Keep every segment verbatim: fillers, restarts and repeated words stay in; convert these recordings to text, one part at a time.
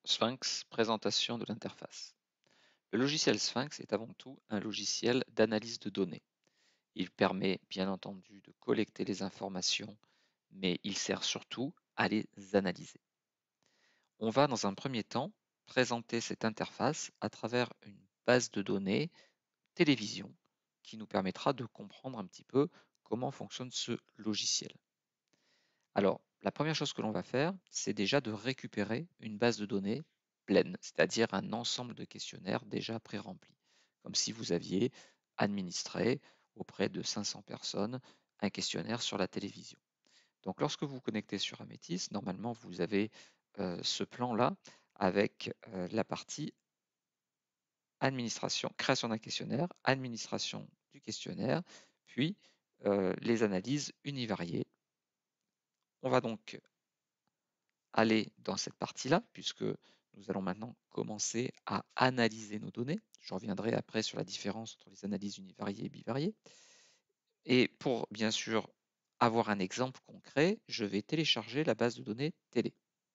Sphinx, présentation de l'interface. Le logiciel Sphinx est avant tout un logiciel d'analyse de données. Il permet bien entendu de collecter les informations, mais il sert surtout à les analyser. On va dans un premier temps présenter cette interface à travers une base de données télévision qui nous permettra de comprendre un petit peu comment fonctionne ce logiciel. Alors, la première chose que l'on va faire, c'est déjà de récupérer une base de données pleine, c'est-à-dire un ensemble de questionnaires déjà pré-remplis, comme si vous aviez administré auprès de cinq cents personnes un questionnaire sur la télévision. Donc, lorsque vous vous connectez sur Ametis, normalement, vous avez euh, ce plan-là avec euh, la partie administration, création d'un questionnaire, administration du questionnaire, puis euh, les analyses univariées. On va donc aller dans cette partie-là, puisque nous allons maintenant commencer à analyser nos données. Je reviendrai après sur la différence entre les analyses univariées et bivariées. Et pour bien sûr avoir un exemple concret, je vais télécharger la base de données télé.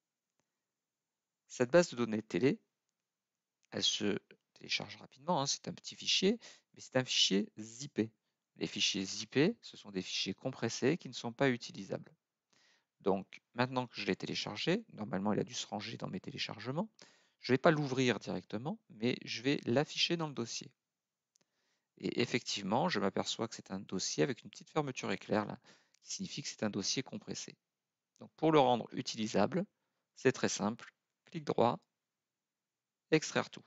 Cette base de données télé, elle se télécharge rapidement, hein, c'est un petit fichier, mais c'est un fichier zippé. Les fichiers zippés, ce sont des fichiers compressés qui ne sont pas utilisables. Donc maintenant que je l'ai téléchargé, normalement il a dû se ranger dans mes téléchargements, je ne vais pas l'ouvrir directement, mais je vais l'afficher dans le dossier. Et effectivement, je m'aperçois que c'est un dossier avec une petite fermeture éclair là, qui signifie que c'est un dossier compressé. Donc pour le rendre utilisable, c'est très simple, clic droit, extraire tout.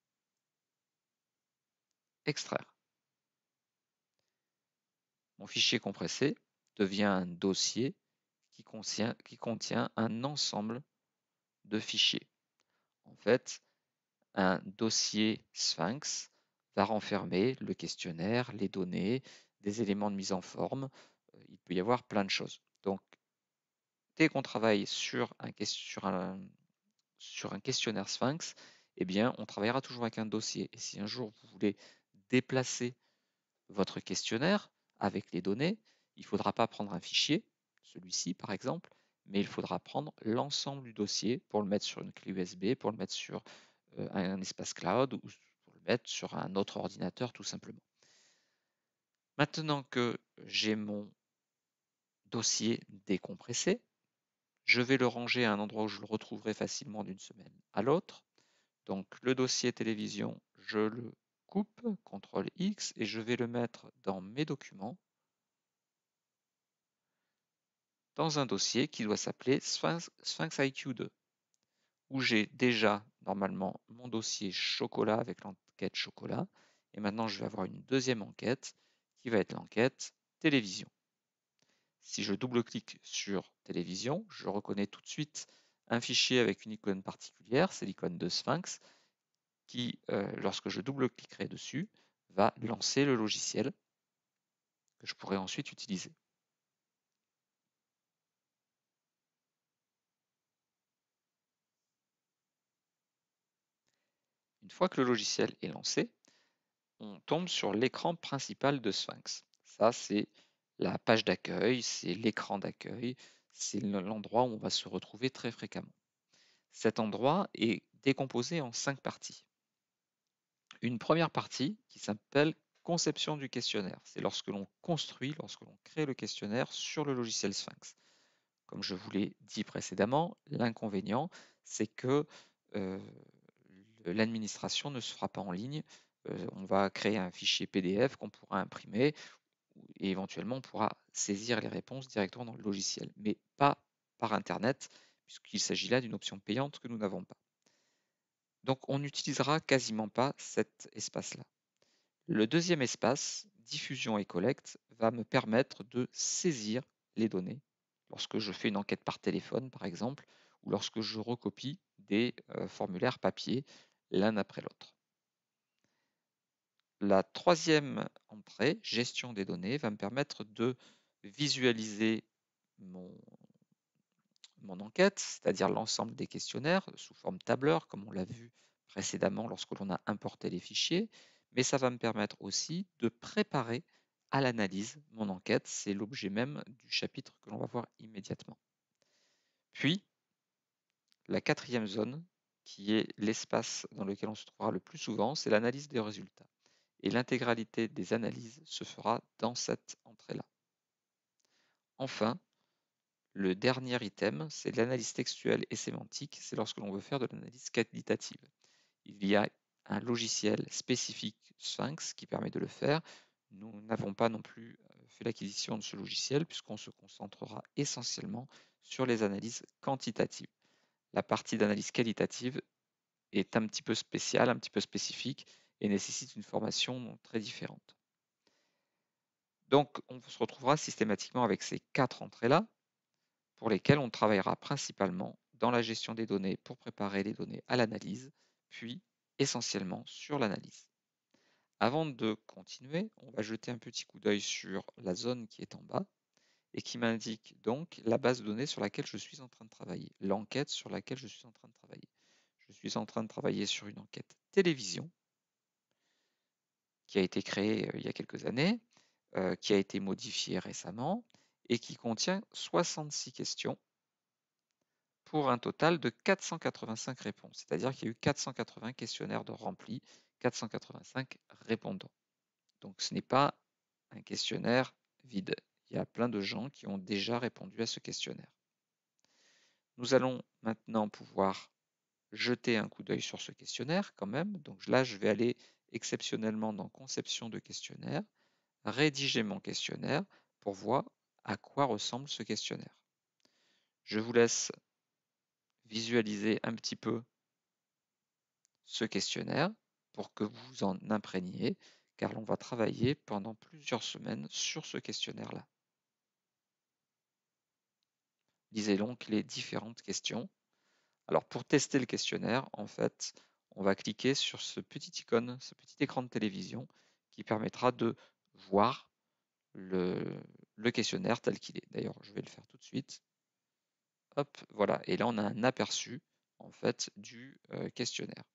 Extraire. Mon fichier compressé devient un dossier qui contient, qui contient un ensemble de fichiers. En fait, un dossier Sphinx va renfermer le questionnaire, les données, des éléments de mise en forme. Il peut y avoir plein de choses. Donc, dès qu'on travaille sur un, sur, un, sur un questionnaire Sphinx, eh bien, on travaillera toujours avec un dossier. Et si un jour vous voulez déplacer votre questionnaire avec les données, il ne faudra pas prendre un fichier, celui-ci par exemple, mais il faudra prendre l'ensemble du dossier pour le mettre sur une clé U S B, pour le mettre sur euh, un espace cloud ou pour le mettre sur un autre ordinateur tout simplement. Maintenant que j'ai mon dossier décompressé, je vais le ranger à un endroit où je le retrouverai facilement d'une semaine à l'autre. Donc le dossier télévision, je le coupe, contrôle X, et je vais le mettre dans mes documents, dans un dossier qui doit s'appeler Sphinx, Sphinx I Q deux, où j'ai déjà normalement mon dossier chocolat avec l'enquête chocolat, et maintenant je vais avoir une deuxième enquête qui va être l'enquête télévision. Si je double-clique sur télévision, je reconnais tout de suite un fichier avec une icône particulière, c'est l'icône de Sphinx, qui, euh, lorsque je double-cliquerai dessus, va lancer le logiciel que je pourrai ensuite utiliser. Une fois que le logiciel est lancé, on tombe sur l'écran principal de Sphinx. Ça, c'est la page d'accueil, c'est l'écran d'accueil, c'est l'endroit où on va se retrouver très fréquemment. Cet endroit est décomposé en cinq parties. Une première partie qui s'appelle conception du questionnaire. C'est lorsque l'on construit, lorsque l'on crée le questionnaire sur le logiciel Sphinx. Comme je vous l'ai dit précédemment, l'inconvénient, c'est que euh, l'administration ne se fera pas en ligne. Euh, on va créer un fichier P D F qu'on pourra imprimer et éventuellement on pourra saisir les réponses directement dans le logiciel, mais pas par Internet, puisqu'il s'agit là d'une option payante que nous n'avons pas. Donc on n'utilisera quasiment pas cet espace-là. Le deuxième espace, diffusion et collecte, va me permettre de saisir les données lorsque je fais une enquête par téléphone, par exemple, ou lorsque je recopie des euh, formulaires papier l'un après l'autre. La troisième entrée, gestion des données, va me permettre de visualiser mon, mon enquête, c'est-à-dire l'ensemble des questionnaires sous forme tableur, comme on l'a vu précédemment lorsque l'on a importé les fichiers, mais ça va me permettre aussi de préparer à l'analyse mon enquête. C'est l'objet même du chapitre que l'on va voir immédiatement. Puis, la quatrième zone, qui est l'espace dans lequel on se trouvera le plus souvent, c'est l'analyse des résultats. Et l'intégralité des analyses se fera dans cette entrée-là. Enfin, le dernier item, c'est l'analyse textuelle et sémantique. C'est lorsque l'on veut faire de l'analyse qualitative. Il y a un logiciel spécifique Sphinx qui permet de le faire. Nous n'avons pas non plus fait l'acquisition de ce logiciel puisqu'on se concentrera essentiellement sur les analyses quantitatives. La partie d'analyse qualitative est un petit peu spéciale, un petit peu spécifique et nécessite une formation très différente. Donc, on se retrouvera systématiquement avec ces quatre entrées-là pour lesquelles on travaillera principalement dans la gestion des données pour préparer les données à l'analyse, puis essentiellement sur l'analyse. Avant de continuer, on va jeter un petit coup d'œil sur la zone qui est en bas et qui m'indique donc la base de données sur laquelle je suis en train de travailler, l'enquête sur laquelle je suis en train de travailler. Je suis en train de travailler sur une enquête télévision qui a été créée il y a quelques années, euh, qui a été modifiée récemment et qui contient soixante-six questions pour un total de quatre cent quatre-vingt-cinq réponses. C'est-à-dire qu'il y a eu quatre cent quatre-vingts questionnaires de remplis, quatre cent quatre-vingt-cinq répondants. Donc ce n'est pas un questionnaire vide. Il y a plein de gens qui ont déjà répondu à ce questionnaire. Nous allons maintenant pouvoir jeter un coup d'œil sur ce questionnaire quand même. Donc là, je vais aller exceptionnellement dans conception de questionnaire, rédiger mon questionnaire pour voir à quoi ressemble ce questionnaire. Je vous laisse visualiser un petit peu ce questionnaire pour que vous en imprégniez, car l'on va travailler pendant plusieurs semaines sur ce questionnaire-là. Lisez donc les différentes questions. Alors pour tester le questionnaire, en fait, on va cliquer sur ce petit icône, ce petit écran de télévision qui permettra de voir le, le questionnaire tel qu'il est. D'ailleurs, je vais le faire tout de suite. Hop, voilà. Et là, on a un aperçu en fait du euh, questionnaire.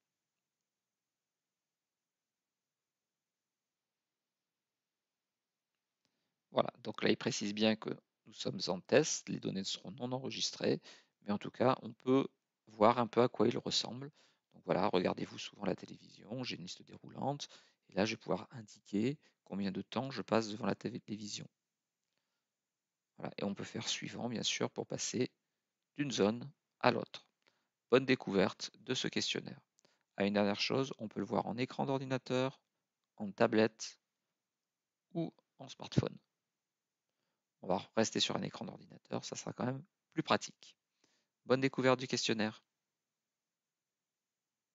Voilà. Donc là, il précise bien que nous sommes en test. Les données seront non enregistrées, mais en tout cas, on peut voir un peu à quoi il ressemble. Donc voilà, regardez-vous souvent la télévision. J'ai une liste déroulante. Et là, je vais pouvoir indiquer combien de temps je passe devant la télévision. Voilà. Et on peut faire suivant, bien sûr, pour passer d'une zone à l'autre. Bonne découverte de ce questionnaire. À une dernière chose, on peut le voir en écran d'ordinateur, en tablette ou en smartphone. On va rester sur un écran d'ordinateur, ça sera quand même plus pratique. Bonne découverte du questionnaire.